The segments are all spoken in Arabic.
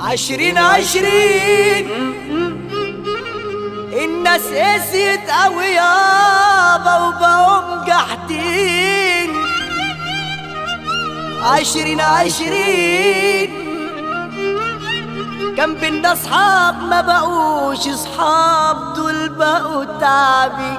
2020 الناس قسيت قوي يابا وبقوا مجحدين. 2020 كان بينا اصحاب ما بقوش اصحاب، دول بقوا تعبي.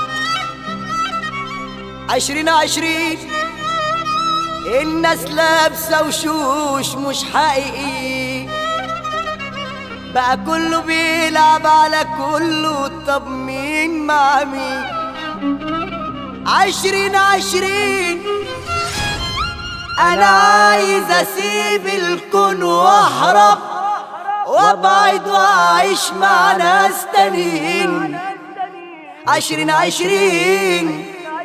2020 الناس لابسه وشوش مش حقيقي، بقى كله بيلعب على كله، طب مين مع مين؟ 2020 انا عايز اسيب الكون واهرب وابعد واعيش مع ناس تانيين. 2020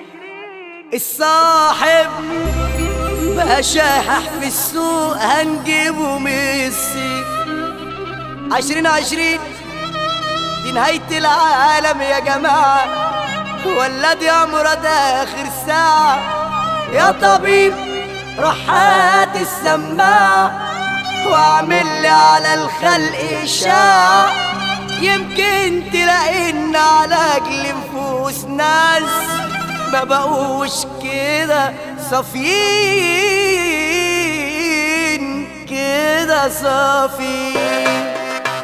الصاحب بقى شاحح في السوق هنجيبه ميسي. 2020 دي نهاية العالم يا جماعة، ولا دي مراد آخر ساعة؟ يا طبيب روح هات السماعة واعمل لي على الخلق إشاعة، يمكن تلاقينا علاج لنفوس ناس ما بقوش كده صافيين، كده صافيين.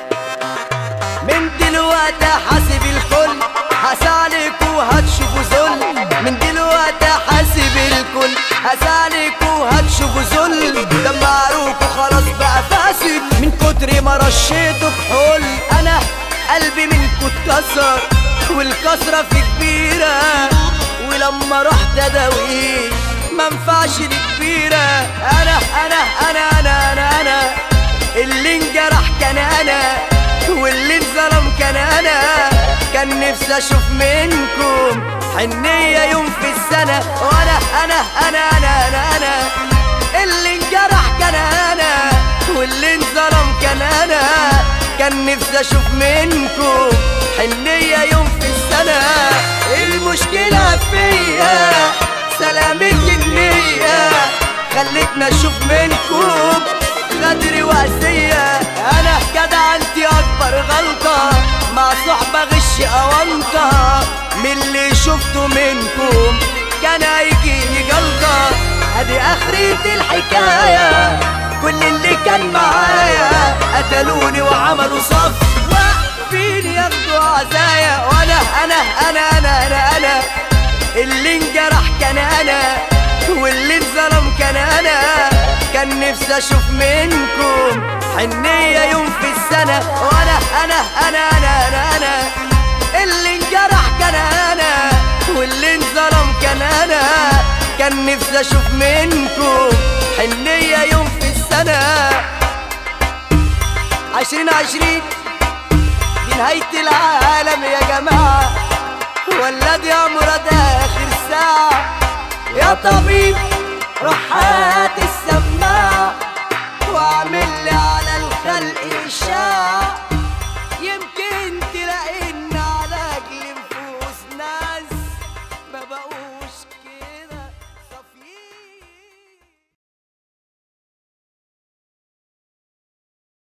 من دلوقتي حاسب الكل هسالك وهتشوفوا ذل، من دلوقتي حاسب الكل هسالك وهتشوفوا ذل. دمعروك وخلاص بقى فاسد من كتر ما رشيته بحل. انا قلبي منكوا اتكسر والكسرة في كبيرة، ولما رحت اداويه منفعش دي كبيرة. انا انا انا انا انا انا اللي انجرح كان انا، واللي انظلم كان انا. كان نفسي اشوف منكم حنية يوم في السنة، وانا انا انا انا انا انا اللي انجرح كان انا، واللي انظلم كان انا. كان نفسي اشوف منكم حنية يوم في السنة. المشكلة فيا سلامة النية خلتنا اشوف منكم غدر وأذية. انا جدع انتي اكبر غلطة مع صحبة غش اوانطة، من اللي شفته منكم كان هيجيني جلطة. ادي اخرة الحكاية، كل اللي كان معايا قتلوني وعملوا صف، واقفين ياخدوا عزايا. وانا انا انا انا انا انا اللي انجرح كان انا، واللي انظلم كان انا. كان نفسي اشوف منكم حنية يوم في السنة، وانا انا انا انا انا انا اللي انجرح كان انا، واللي انظلم كان انا. كان نفسي اشوف منكم حنية يوم في السنة. 2020 دي نهاية العالم يا جماعة، ولا دي مراد آخر ساعة؟ يا طبيب روح هات السماعة واعمل لي